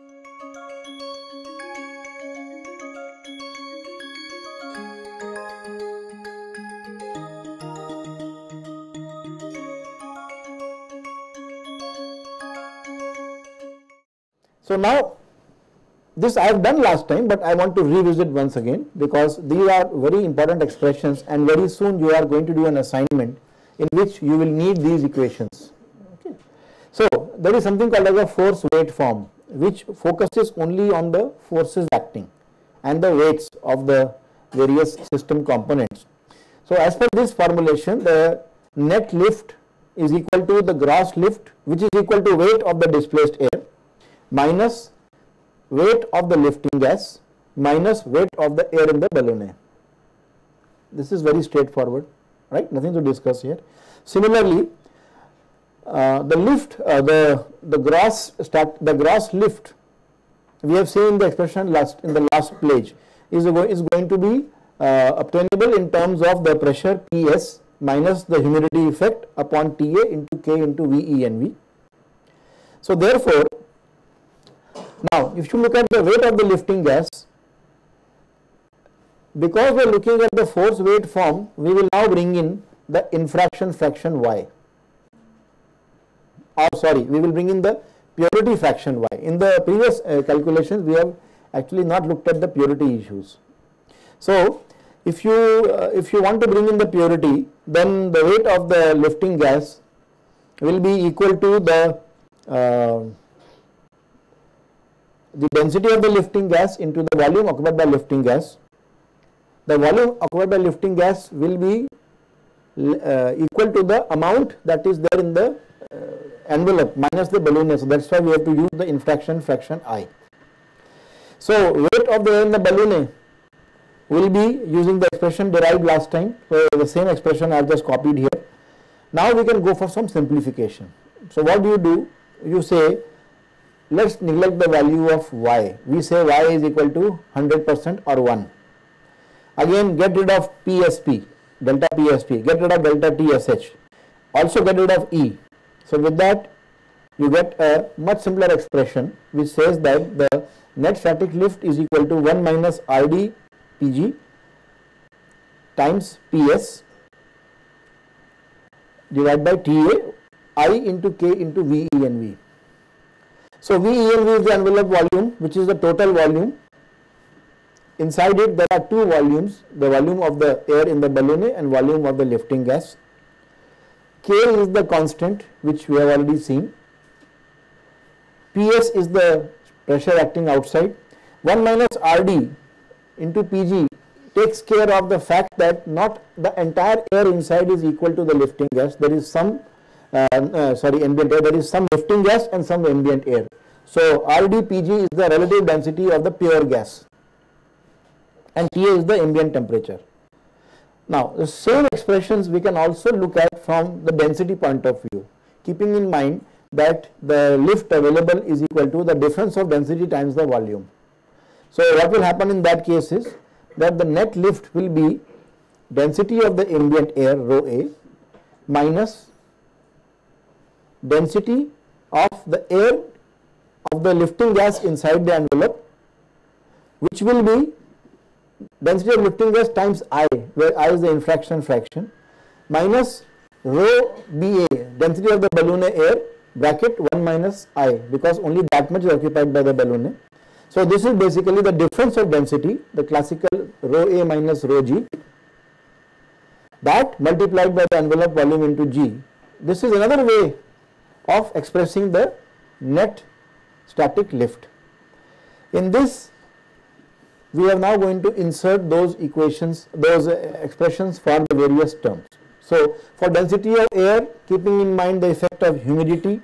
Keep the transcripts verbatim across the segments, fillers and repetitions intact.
So now this I have done last time, but I want to revisit once again because these are very important expressions and very soon you are going to do an assignment in which you will need these equations. Okay. So there is something called as a force weight form which focuses only on the forces acting and the weights of the various system components. So as per this formulation, the net lift is equal to the gross lift, which is equal to weight of the displaced air minus weight of the lifting gas minus weight of the air in the balloon. This is very straightforward, right? Nothing to discuss here. Similarly, uh, the lift, uh, the the gross start, the gross lift, we have seen the expression last in the last page is is going to be uh, obtainable in terms of the pressure P S minus the humidity effect upon T A into K into V E N V. So therefore, now if you look at the weight of the lifting gas, because we are looking at the force weight form, we will now bring in the infraction fraction Y. Or sorry, we will bring in the purity fraction Y. In the previous uh, calculations, we have actually not looked at the purity issues. So if you uh, if you want to bring in the purity, then the weight of the lifting gas will be equal to the uh, the density of the lifting gas into the volume occupied by lifting gas. The volume occupied by lifting gas will be uh, equal to the amount that is there in the uh, envelope minus the balloon. So that's why we have to use the infraction fraction I. So weight of the air in the balloon will be using the expression derived last time. So the same expression I have just copied here. Now we can go for some simplification. So what do you do? You say, let's neglect the value of Y. We say Y is equal to one hundred percent or one. Again, get rid of P S P, delta P S P, get rid of delta T S H. Also get rid of E. So with that, you get a much simpler expression which says that the net static lift is equal to one minus R D P G times P S divided by T A I into K into V E N V. So V E N V is the envelope volume, which is the total volume. Inside it there are two volumes, the volume of the air in the balloon and volume of the lifting gas. K is the constant which we have already seen. P S is the pressure acting outside. one minus R D into P G takes care of the fact that not the entire air inside is equal to the lifting gas. There is some uh, uh, sorry ambient air, there is some lifting gas and some ambient air. So R D P G is the relative density of the pure gas and T A is the ambient temperature. Now the same expressions we can also look at from the density point of view, keeping in mind that the lift available is equal to the difference of density times the volume. So what will happen in that case is that the net lift will be density of the ambient air rho A minus density of the air of the lifting gas inside the envelope, which will be density of lifting gas times I, where I is the infraction fraction, minus rho B A, density of the balloon air, bracket one minus I, because only that much is occupied by the balloon. So this is basically the difference of density, the classical rho A minus rho G, that multiplied by the envelope volume into G. This is another way of expressing the net static lift. In this, we are now going to insert those equations, those uh, expressions for the various terms. So for density of air, keeping in mind the effect of humidity.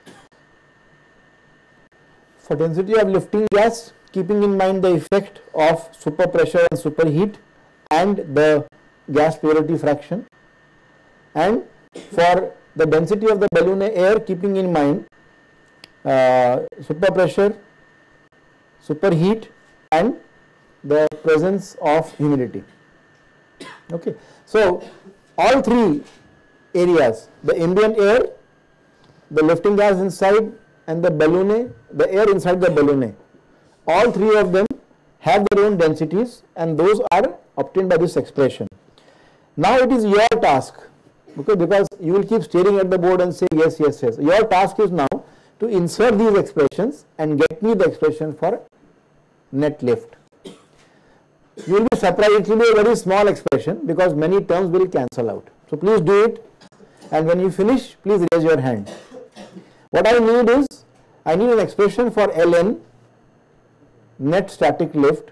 For density of lifting gas, keeping in mind the effect of superpressure and superheat and the gas purity fraction. And for the density of the balloon air, keeping in mind uh, superpressure, superheat and the presence of humidity. Okay. So all three areas, the ambient air, the lifting gas inside and the balloon, the air inside the balloon, all three of them have their own densities, and those are obtained by this expression. Now it is your task, okay, because you will keep staring at the board and say yes, yes, yes. Your task is now to insert these expressions and get me the expression for net lift. You will be surprised, it will be a very small expression because many terms will cancel out. So please do it, and when you finish, please raise your hand. What I need is, I need an expression for Ln, net static lift,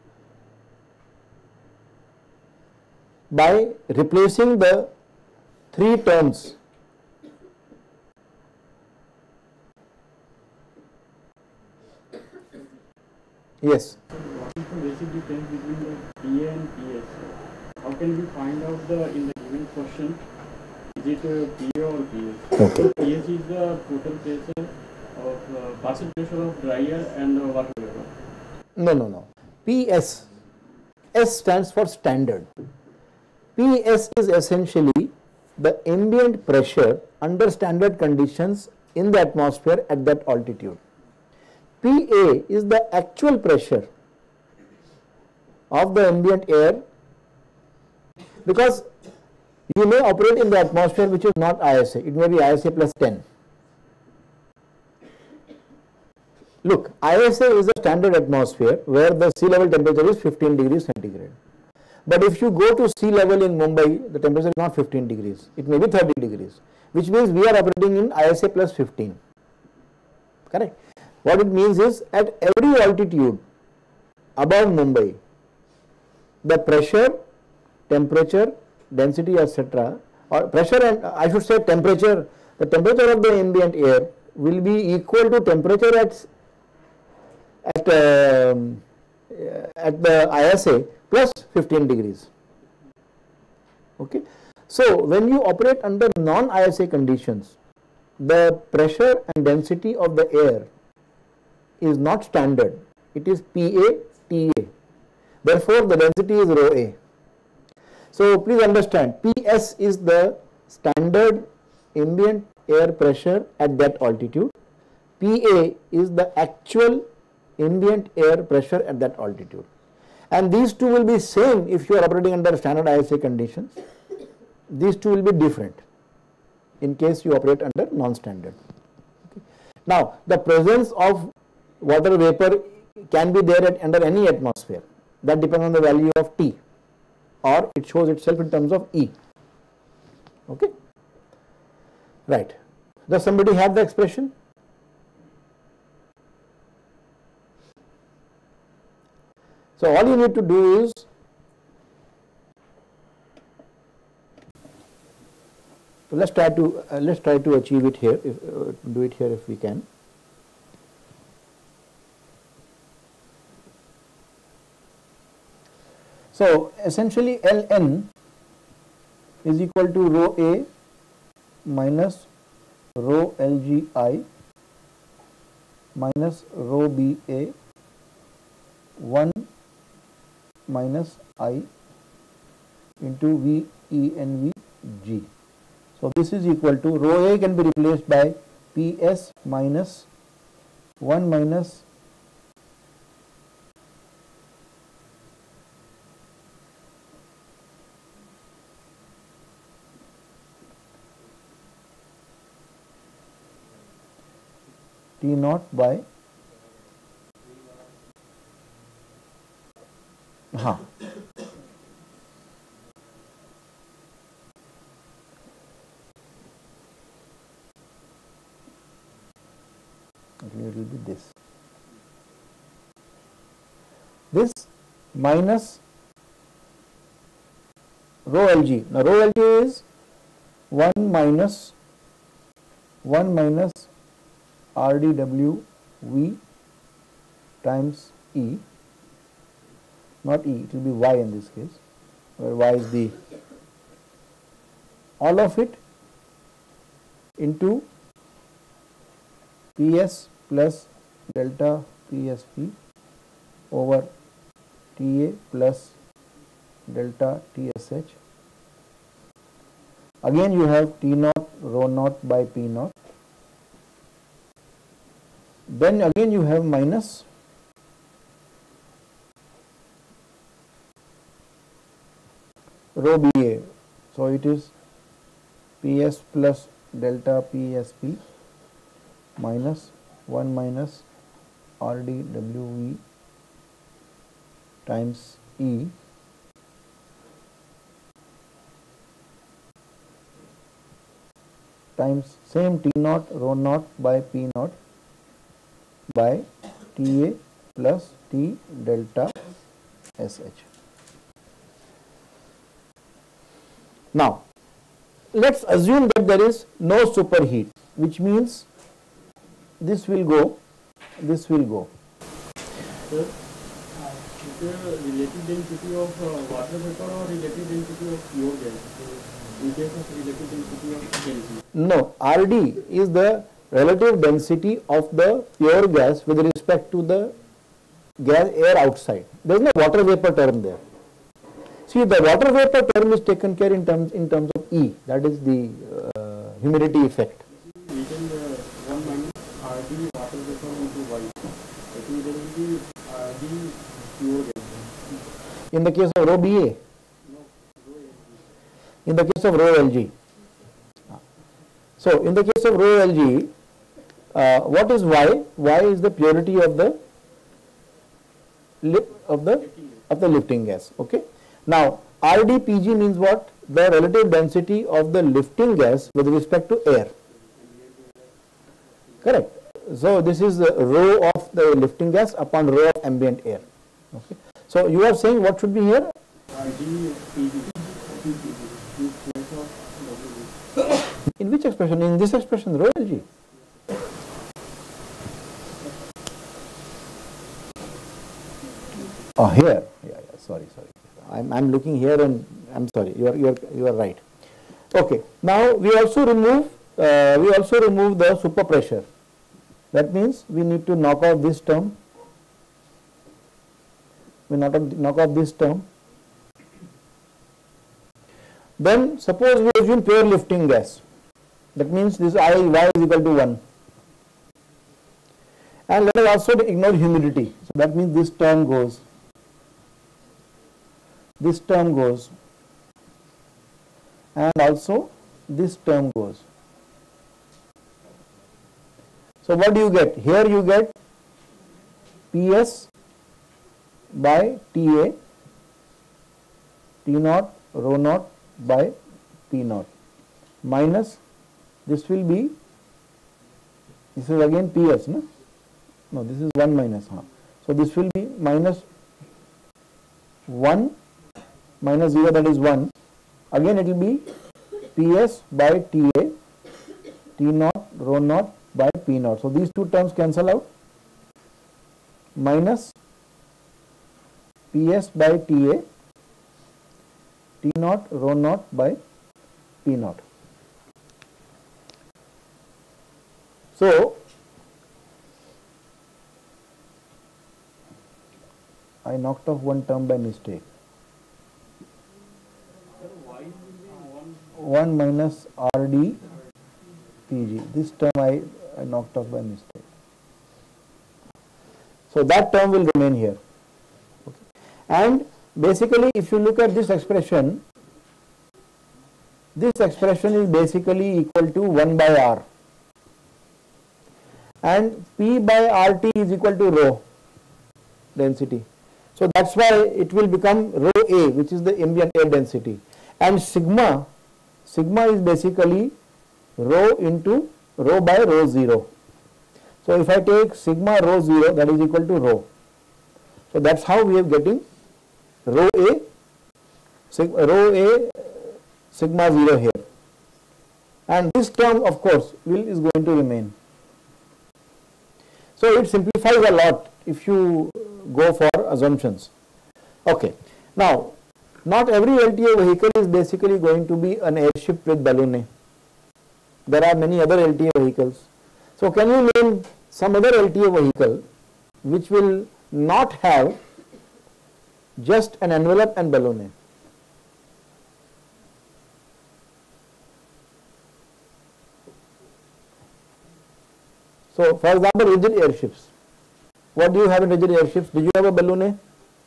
by replacing the three terms yes. So what is the basic difference between the P A and P S? How can we find out the in the given question, is it a P A or P S? Okay. P S is the total pressure of uh, partial pressure of dry air and uh, water vapor. No, no, no. P S. S stands for standard. P S is essentially the ambient pressure under standard conditions in the atmosphere at that altitude. P A is the actual pressure of the ambient air, because you may operate in the atmosphere which is not I S A, it may be I S A plus ten. Look, I S A is a standard atmosphere where the sea level temperature is fifteen degrees centigrade. But if you go to sea level in Mumbai, the temperature is not fifteen degrees, it may be thirty degrees, which means we are operating in I S A plus fifteen, correct? What it means is, at every altitude above Mumbai, the pressure, temperature, density, et cetera, or pressure and I should say temperature, the temperature of the ambient air will be equal to temperature at at um, at the I S A plus fifteen degrees. Okay. So when you operate under non-I S A conditions, the pressure and density of the air is not standard, it is P A T A. Therefore, the density is rho A. So please understand, P S is the standard ambient air pressure at that altitude, P A is the actual ambient air pressure at that altitude, and these two will be same if you are operating under standard I S A conditions. These two will be different in case you operate under non-standard. Okay. Now, the presence of water vapor can be there at under any atmosphere, that depends on the value of T, or it shows itself in terms of E. Okay. Right. Does somebody have the expression? So all you need to do is so let's try to uh, let's try to achieve it here. If, uh, do it here if we can. So essentially, Ln is equal to rho A minus rho Lgi minus rho Ba one minus I into V E N V G. So this is equal to rho A can be replaced by P S minus one minus T naught by huh. It will be this. This minus rho Lg. Now rho Lg is one minus one minus R D W V times E, not E, it will be Y in this case, where Y is the, all of it into P S plus delta P S P over T A plus delta T S H. Again you have T naught rho naught by P naught then again you have minus rho B A. So it is P S plus delta P S P minus one minus R D W V times E times same T naught rho naught by P naught by T A plus T delta S H. Now, let us assume that there is no superheat, which means this will go, this will go. Sir, uh, is the relative density of uh, water vapor or relative density of pure gas? So, in case of relative density of density. No, R D is the relative density of the pure gas with respect to the gas air outside. There is no water vapor term there. See, the water vapor term is taken care in terms in terms of E, that is the uh, humidity effect. We can uh, one minus R D water vapor into Y. I think there will be R D pure gas. In the case of rho B A? No, rho L G. In the case of rho L G. So, in the case of rho L G, uh, what is Y? Y is the purity of the lip of the of the lifting gas. Okay. Now, R D P G means what? The relative density of the lifting gas with respect to air. Correct. So, this is the rho of the lifting gas upon rho of ambient air. Okay. So, you are saying what should be here? R D P G. In place of W G. In which expression? In this expression, rho L G. Oh, here. Yeah, yeah. Sorry, sorry. I'm I'm looking here, and I'm sorry. You are you are you are right. Okay. Now we also remove uh, we also remove the super pressure. That means we need to knock off this term. We knock off, knock off this term. Then suppose we assume pure lifting gas. That means this I Y is equal to one. And let us also ignore humidity. So that means this term goes. This term goes. And also this term goes. So what do you get? Here you get P S by T A, T naught, rho naught by P naught minus this will be, this is again P S, no? No, this is one minus, huh? So this will be minus one minus zero, that is one. Again it will be P S by T A, T naught, rho naught by P naught. So these two terms cancel out, minus P S by T A, T naught, rho naught by P naught. So I knocked off one term by mistake. one minus R D P G. This term I, I knocked off by mistake. So that term will remain here. Okay. And basically, if you look at this expression, this expression is basically equal to one by R. And P by R T is equal to rho density. So that's why it will become rho A, which is the ambient air density. And sigma, sigma is basically rho into rho by rho zero. So if I take sigma rho zero, that is equal to rho. So that's how we are getting rho A, sig, rho A sigma zero here. And this term of course will is going to remain. So it simplifies a lot if you go for assumptions. Okay. Now, not every L T A vehicle is basically going to be an airship with balloon. There are many other L T A vehicles. So can you name some other L T A vehicle which will not have just an envelope and balloon? So, for example, rigid airships. What do you have in rigid airships? Did you have a balloon A?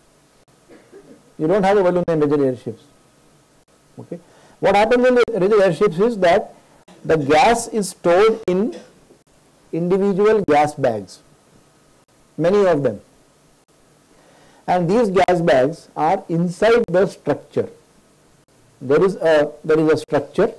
You don't have a balloon A in rigid airships. Okay. What happens in rigid airships is that the gas is stored in individual gas bags, many of them, and these gas bags are inside the structure. There is a there is a structure,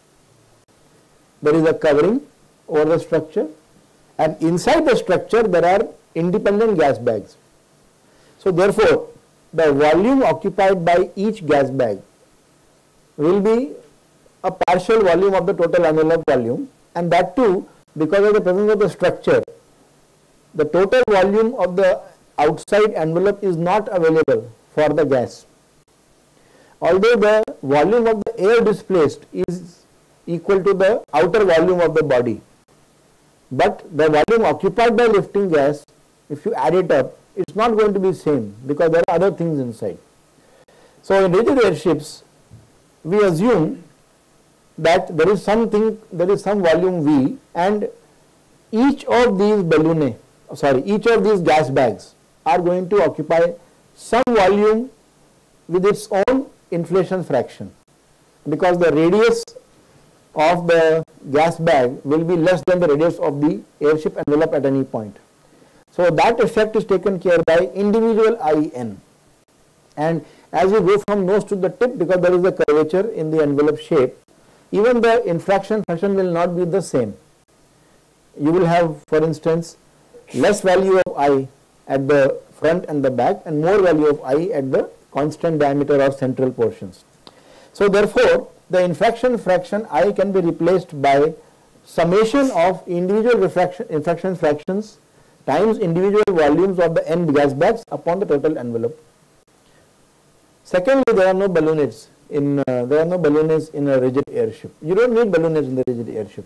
there is a covering over the structure, and inside the structure there are independent gas bags. So therefore, the volume occupied by each gas bag will be a partial volume of the total envelope volume, and that too because of the presence of the structure. The total volume of the outside envelope is not available for the gas. Although the volume of the air displaced is equal to the outer volume of the body, but the volume occupied by lifting gas, if you add it up, it's not going to be same because there are other things inside. So in rigid airships, we assume that there is something, there is some volume V, and each of these balloon, sorry, each of these gas bags are going to occupy some volume with its own inflation fraction, because the radius of the gas bag will be less than the radius of the airship envelope at any point. So that effect is taken care by individual I N, and as you go from nose to the tip, because there is a curvature in the envelope shape, even the infraction fraction will not be the same. You will have, for instance, less value of I at the front and the back, and more value of I at the constant diameter or central portions. So therefore, the infraction fraction I can be replaced by summation of individual refraction, infraction fractions times individual volumes of the end gas bags upon the total envelope. Secondly, there are no balloonets in uh, there are no balloonets in a rigid airship. You don't need balloonets in the rigid airship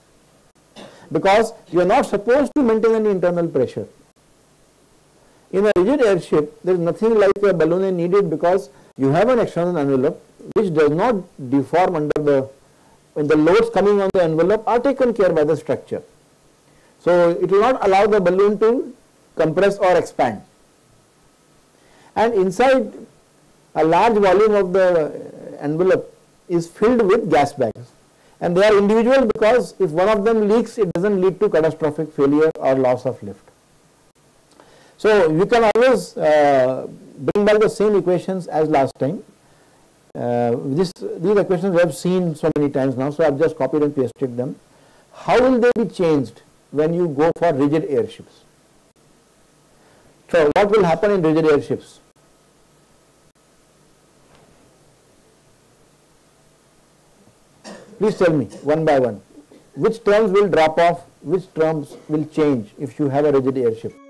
because you are not supposed to maintain any internal pressure. In a rigid airship, there is nothing like a balloon needed because you have an external envelope which does not deform under the, when the loads coming on the envelope are taken care by the structure. So it will not allow the balloon to compress or expand. And inside, a large volume of the envelope is filled with gas bags, and they are individual because if one of them leaks, it doesn't lead to catastrophic failure or loss of lift. So you can always uh, bring back the same equations as last time. Uh, this, these equations we have seen so many times now, so I have just copied and pasted them. How will they be changed when you go for rigid airships? So what will happen in rigid airships? Please tell me one by one. Which terms will drop off, which terms will change if you have a rigid airship?